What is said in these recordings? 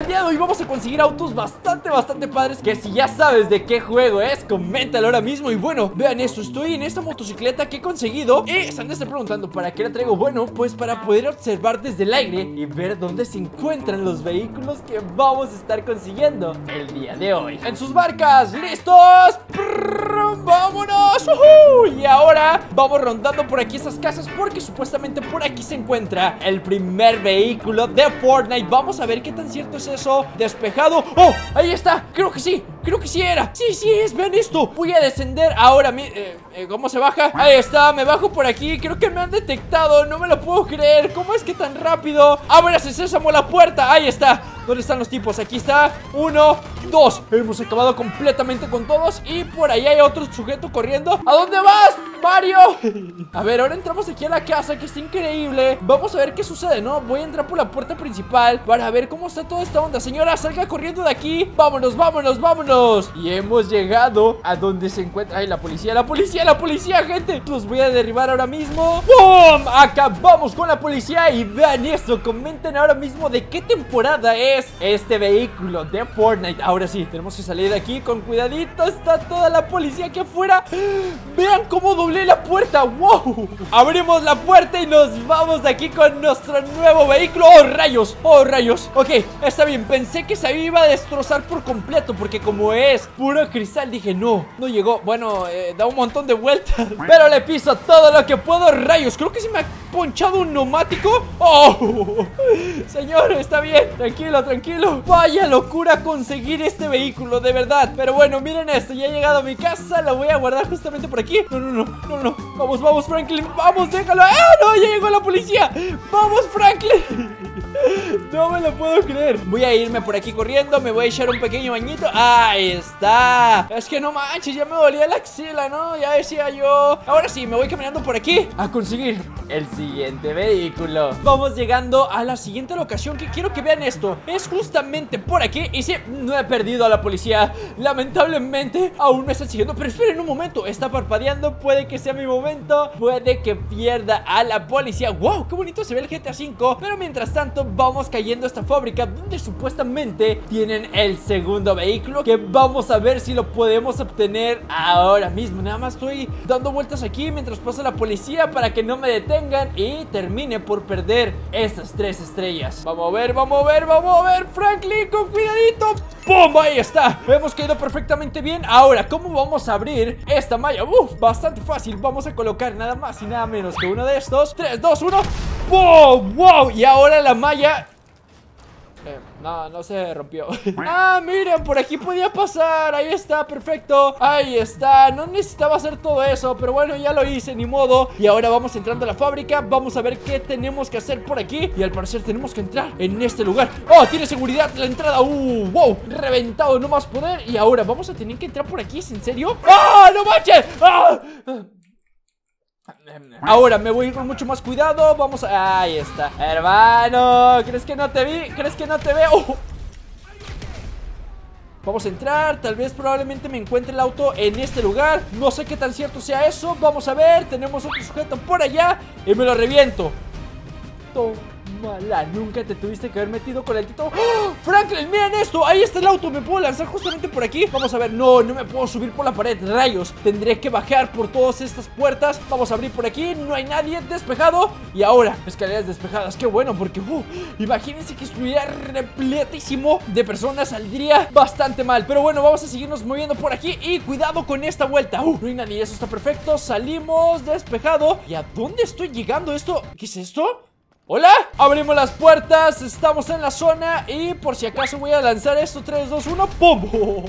día de hoy vamos a conseguir autos bastante padres, que si ya sabes de qué juego es, coméntalo ahora mismo. Y bueno, vean eso, estoy en esta motocicleta que he conseguido y se han de estar preguntando ¿para qué la traigo? Bueno, pues para poder observar desde el aire y ver dónde se encuentran los vehículos que vamos a estar consiguiendo el día de hoy. En sus barcas, ¿listos? ¡Vámonos! Y ahora vamos rondando por aquí esas casas porque supuestamente por aquí se encuentra el primer vehículo de Fortnite. Vamos a ver qué tan cierto es eso. Despejado. ¡Oh! Ahí está. Creo que sí era. Sí es. Vean esto. Voy a descender ahora. ¿Cómo se baja? Ahí está. Me bajo por aquí. Creo que me han detectado. No me lo puedo creer. ¿Cómo es que tan rápido? ¡Ábrase, Sésamo, la puerta! Ahí está. ¿Dónde están los tipos? Aquí está. 1, 2. Hemos acabado completamente con todos. Y por ahí hay otro sujeto corriendo. ¿A dónde vas, Mario? A ver, ahora entramos aquí a la casa, que está increíble. Vamos a ver qué sucede, ¿no? Voy a entrar por la puerta principal para ver cómo está toda esta onda. Señora, salga corriendo de aquí. Vámonos. Y hemos llegado a donde se encuentra. Ay, la policía, gente. Los voy a derribar ahora mismo. ¡Bum! Acabamos con la policía. Y vean esto, comenten ahora mismo de qué temporada es este vehículo de Fortnite. Ahora sí, tenemos que salir de aquí con cuidadito. Está toda la policía aquí afuera. Vean cómo doblé la puerta. ¡Wow! Abrimos la puerta y nos vamos de aquí con nuestro nuevo vehículo. ¡Oh, rayos! Ok, está bien. Pensé que se iba a destrozar por completo porque como es puro cristal, dije no llegó. Bueno, da un montón de vueltas, pero le piso todo lo que puedo. Rayos, creo que se me ha ponchado un neumático. ¡Oh! Señor, está bien. Tranquilo. Vaya locura conseguir este vehículo, de verdad. Pero bueno, miren esto. Ya he llegado a mi casa. Lo voy a guardar justamente por aquí. No. Vamos, Franklin. Vamos, déjalo. ¡Ah, no! Ya llegó la policía. Vamos, Franklin. No me lo puedo creer. Voy a irme por aquí corriendo. Me voy a echar un pequeño bañito. Ahí está. Es que no manches, ya me dolía la axila, ¿no? Ya decía yo. Ahora sí, me voy caminando por aquí a conseguir el siguiente vehículo. Vamos llegando a la siguiente locación, que quiero que vean esto. Es justamente por aquí. Y sí, no he perdido a la policía. Lamentablemente aún me están siguiendo. Pero esperen un momento, está parpadeando. Puede que sea mi momento. Puede que pierda a la policía. ¡Wow! ¡Qué bonito se ve el GTA V! Pero mientras tanto vamos cayendo a esta fábrica donde supuestamente tienen el segundo vehículo, que vamos a ver si lo podemos obtener ahora mismo. Nada más estoy dando vueltas aquí mientras pasa la policía para que no me detengan y termine por perder esas 3 estrellas. Vamos a ver, Franklin, con cuidadito. ¡Pum! Ahí está. Hemos caído perfectamente bien. Ahora, ¿cómo vamos a abrir esta malla? Bastante fácil. Vamos a colocar nada más y nada menos que uno de estos. 3, 2, 1. ¡Wow! ¡Wow! Y ahora la malla... No se rompió. Ah, miren, por aquí podía pasar. Ahí está, perfecto. Ahí está, no necesitaba hacer todo eso, pero bueno, ya lo hice, ni modo. Y ahora vamos entrando a la fábrica. Vamos a ver qué tenemos que hacer por aquí. Y al parecer tenemos que entrar en este lugar. ¡Oh! Tiene seguridad la entrada. ¡Wow! Reventado, no más poder. Y ahora vamos a tener que entrar por aquí, ¿es en serio? ¡Ah! ¡No manches! ¡Ah! Ahora me voy a ir con mucho más cuidado. Vamos a... Ahí está. Hermano, ¿crees que no te vi? ¿Crees que no te veo? Vamos a entrar. Tal vez probablemente me encuentre el auto en este lugar. No sé qué tan cierto sea eso. Vamos a ver. Tenemos otro sujeto por allá y me lo reviento. Mala, nunca te tuviste que haber metido con el tito. ¡Oh! Franklin, miren esto, ahí está el auto. Me puedo lanzar justamente por aquí. Vamos a ver, no me puedo subir por la pared. Rayos, tendré que bajar por todas estas puertas. Vamos a abrir por aquí, no hay nadie, despejado. Y ahora, escaleras despejadas, qué bueno. Porque, imagínense que estuviera repletísimo de personas. Saldría bastante mal, pero bueno, vamos a seguirnos moviendo por aquí. Y cuidado con esta vuelta. No hay nadie, eso está perfecto. Salimos, despejado. ¿Y a dónde estoy llegando? ¿Esto? ¿Qué es esto? ¡Hola! Abrimos las puertas, estamos en la zona. Y por si acaso voy a lanzar esto. 3, 2, 1, ¡pum!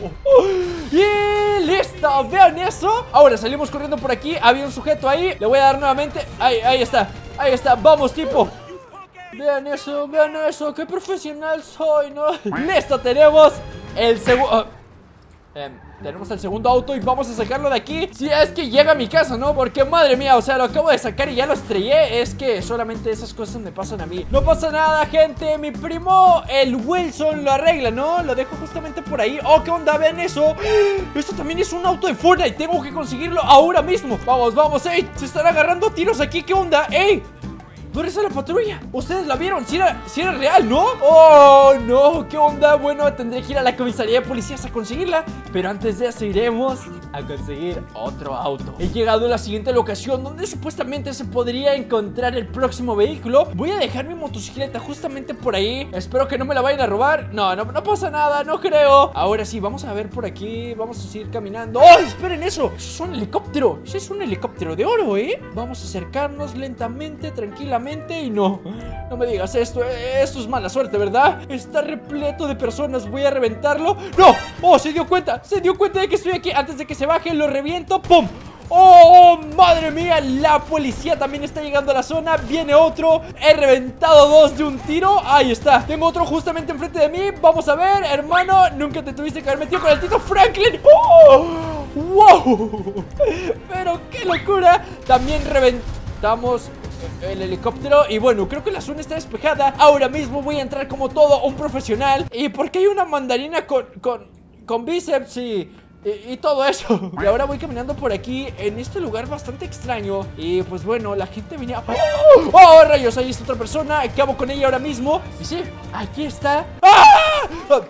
Y listo, vean eso. Ahora salimos corriendo por aquí. Había un sujeto ahí, le voy a dar nuevamente. Ahí está, vamos, tipo. Vean eso, qué profesional soy, ¿no? Listo, tenemos el segundo... tenemos el segundo auto y vamos a sacarlo de aquí. Si es que llega a mi casa, ¿no? Porque madre mía, o sea, lo acabo de sacar y ya lo estrellé. Es que solamente esas cosas me pasan a mí. No pasa nada, gente. Mi primo, el Wilson, lo arregla, ¿no? Lo dejo justamente por ahí. Oh, ¿qué onda? Vean eso. Esto también es un auto de Fortnite. Tengo que conseguirlo ahora mismo. Vamos, ey, se están agarrando tiros aquí. ¿Qué onda? Ey, ¿Dónde está la patrulla? ¿Ustedes la vieron? Si era real, ¿no? ¡Oh, no! ¿Qué onda? Bueno, tendré que ir a la comisaría de policías a conseguirla. Pero antes de eso iremos a conseguir otro auto. He llegado a la siguiente locación donde supuestamente se podría encontrar el próximo vehículo. Voy a dejar mi motocicleta justamente por ahí. Espero que no me la vayan a robar. No pasa nada, no creo. Ahora sí, vamos a ver por aquí. Vamos a seguir caminando. ¡Oh, esperen eso! Eso es un helicóptero. Ese es un helicóptero de oro, ¿eh? Vamos a acercarnos lentamente, tranquilamente. Y no me digas esto. Esto es mala suerte, ¿verdad? Está repleto de personas. Voy a reventarlo. ¡No! ¡Oh, se dio cuenta! Se dio cuenta de que estoy aquí. Antes de que se baje, lo reviento. ¡Pum! ¡Oh, madre mía! La policía también está llegando a la zona. Viene otro. He reventado dos de un tiro. Ahí está. Tengo otro justamente enfrente de mí. Vamos a ver, hermano. Nunca te tuviste que haber metido con el Tito Franklin. ¡Oh! ¡Wow! Pero qué locura. También reventamos el helicóptero. Y bueno, creo que la zona está despejada. Ahora mismo voy a entrar como todo un profesional. Y porque hay una mandarina con bíceps y todo eso. Y ahora voy caminando por aquí en este lugar bastante extraño. Y pues bueno, la gente venía... ¡Oh! ¡Oh, rayos! Ahí está otra persona. Acabo con ella ahora mismo. Y sí, aquí está. ¡Ah!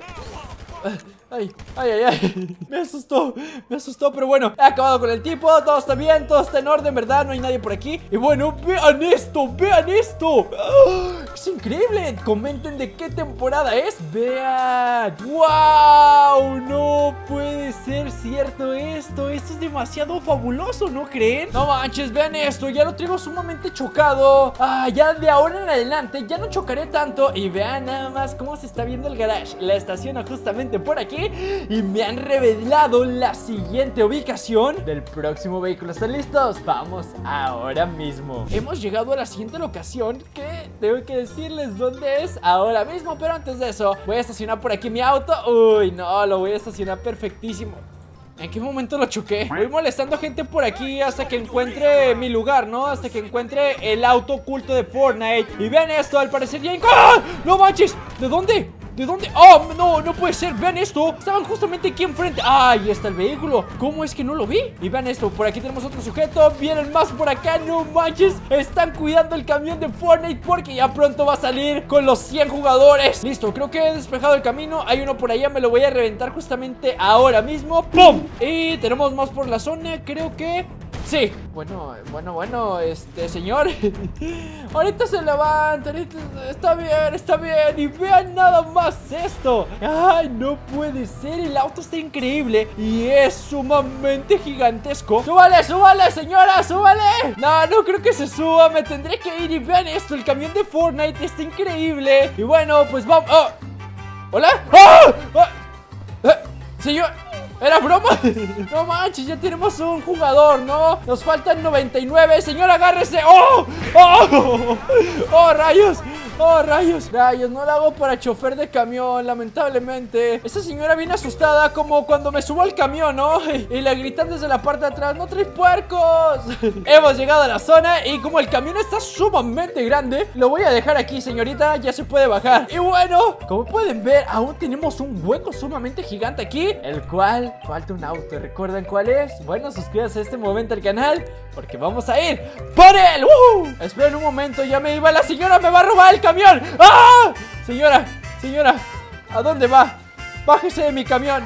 Ay. Me asustó, pero bueno, he acabado con el tipo. Todo está bien, todo está en orden, ¿verdad? No hay nadie por aquí. Y bueno, vean esto. ¡Oh! Es increíble. Comenten de qué temporada es. Vean. ¡Wow! No puede ser cierto esto. Esto es demasiado fabuloso, ¿no creen? No manches, vean esto. Ya lo traigo sumamente chocado. Ya de ahora en adelante ya no chocaré tanto. Y vean nada más cómo se está viendo el garage. La estaciono justamente por aquí. Y me han revelado la siguiente ubicación del próximo vehículo. ¿Están listos? Vamos ahora mismo. Hemos llegado a la siguiente locación, que tengo que decirles dónde es ahora mismo. Pero antes de eso, voy a estacionar por aquí mi auto. Uy, no, lo voy a estacionar perfectísimo. ¿En qué momento lo choqué? Voy molestando a gente por aquí hasta que encuentre mi lugar, ¿no? Hasta que encuentre el auto oculto de Fortnite. Y vean esto, al parecer ya... ¡Ah! ¡No manches! ¿De dónde? ¿De dónde? ¡Oh, no puede ser! ¡Vean esto! Estaban justamente aquí enfrente. ¡Ah, ahí está el vehículo! ¿Cómo es que no lo vi? Y vean esto, por aquí tenemos otro sujeto. Vienen más por acá, no manches. Están cuidando el camión de Fortnite porque ya pronto va a salir con los 100 jugadores. Listo, creo que he despejado el camino. Hay uno por allá, me lo voy a reventar justamente ahora mismo. ¡Pum! Y tenemos más por la zona, creo que... Sí, bueno, señor. Ahorita se levanta, está bien. Y vean nada más esto. Ay, no puede ser, el auto está increíble y es sumamente gigantesco. ¡Súbale, señora, súbale! No creo que se suba, me tendré que ir. Y vean esto, el camión de Fortnite está increíble. Y bueno, pues vamos. ¡Oh! ¿Hola? ¡Oh! Señor... ¿Era broma? No manches, ya tenemos un jugador, ¿no? Nos faltan 99. Señor, agárrese. ¡Oh! ¡Oh! ¡Oh, rayos! ¡Oh, rayos! No la hago para chofer de camión, lamentablemente. Esta señora viene asustada, como cuando me subo al camión, ¿no? Y le gritan desde la parte de atrás: ¡no traes puercos! Hemos llegado a la zona y como el camión está sumamente grande, lo voy a dejar aquí, señorita. Ya se puede bajar. Y bueno, como pueden ver, aún tenemos un hueco sumamente gigante aquí, el cual falta un auto. ¿Recuerdan cuál es? Bueno, suscríbanse a este momento al canal porque vamos a ir por él. Esperen un momento, ya me iba. La señora me va a robar el camión. ¡Ah! Señora, ¿a dónde va? Bájese de mi camión.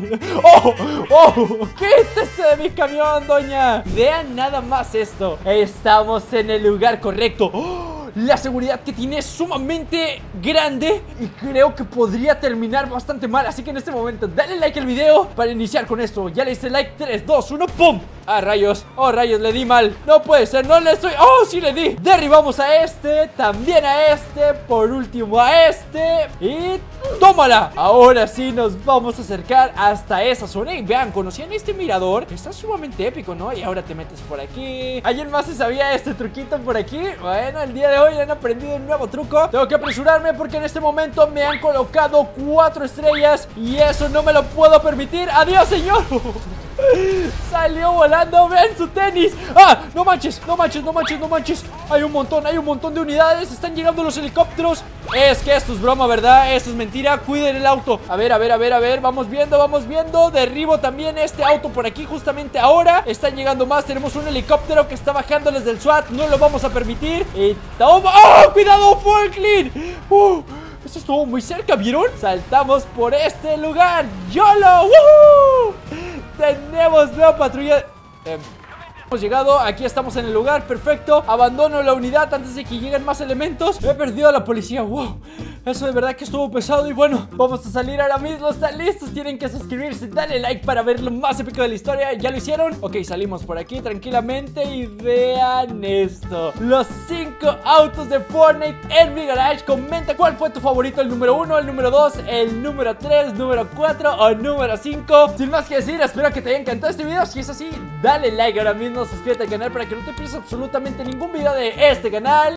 ¡Oh! ¡Quítese de mi camión, doña! Vean nada más esto. Estamos en el lugar correcto. La seguridad que tiene es sumamente grande y creo que podría terminar bastante mal. Así que en este momento dale like al video para iniciar con esto. Ya le hice like, 3, 2, 1, ¡pum! ¡Ah, rayos! ¡Oh, rayos! Le di mal. No puede ser, no le estoy... ¡Oh, sí le di! Derribamos a este, también a este, por último a este y... ¡tómala! Ahora sí nos vamos a acercar hasta esa zona. Y vean, ¿conocían este mirador? Está sumamente épico, ¿no? Y ahora te metes por aquí. ¿Alguien más se sabía este truquito por aquí? Bueno, el día de hoy han aprendido un nuevo truco. Tengo que apresurarme porque en este momento me han colocado 4 estrellas y eso no me lo puedo permitir. ¡Adiós, señor! Salió volando, vean su tenis. ¡Ah! No manches, no manches, no manches, no manches. Hay un montón de unidades. Están llegando los helicópteros. Es que esto es broma, ¿verdad? Esto es mentira, cuiden el auto. A ver, a ver, a ver, a ver, vamos viendo, vamos viendo. Derribo también este auto por aquí justamente ahora. Están llegando más, tenemos un helicóptero que está bajando desde el SWAT. No lo vamos a permitir. ¡Oh! ¡Cuidado, Franklin! Esto estuvo muy cerca, ¿vieron? Saltamos por este lugar. ¡YOLO! ¡Woohoo! Tenemos nueva patrulla. Hemos llegado, aquí estamos en el lugar, perfecto. Abandono la unidad antes de que lleguen más elementos. He perdido a la policía, wow. Eso de verdad que estuvo pesado. Y bueno, vamos a salir ahora mismo. ¿Están listos? Tienen que suscribirse, dale like para ver lo más épico de la historia. ¿Ya lo hicieron? Ok, salimos por aquí tranquilamente. Y vean esto, los 5 autos de Fortnite en mi garage. Comenta cuál fue tu favorito, el número 1, el número 2, el número 3, número 4 o número 5. Sin más que decir, espero que te haya encantado este video. Si es así, dale like ahora mismo, suscríbete al canal para que no te pierdas absolutamente ningún video de este canal.